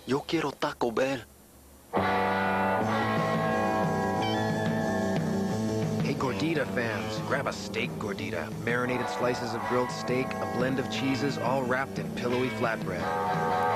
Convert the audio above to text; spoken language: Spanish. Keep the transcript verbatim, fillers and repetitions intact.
Yo quiero Taco Bell. Hey, Gordita fans, grab a steak gordita. Marinated slices of grilled steak, a blend of cheeses, all wrapped in pillowy flatbread.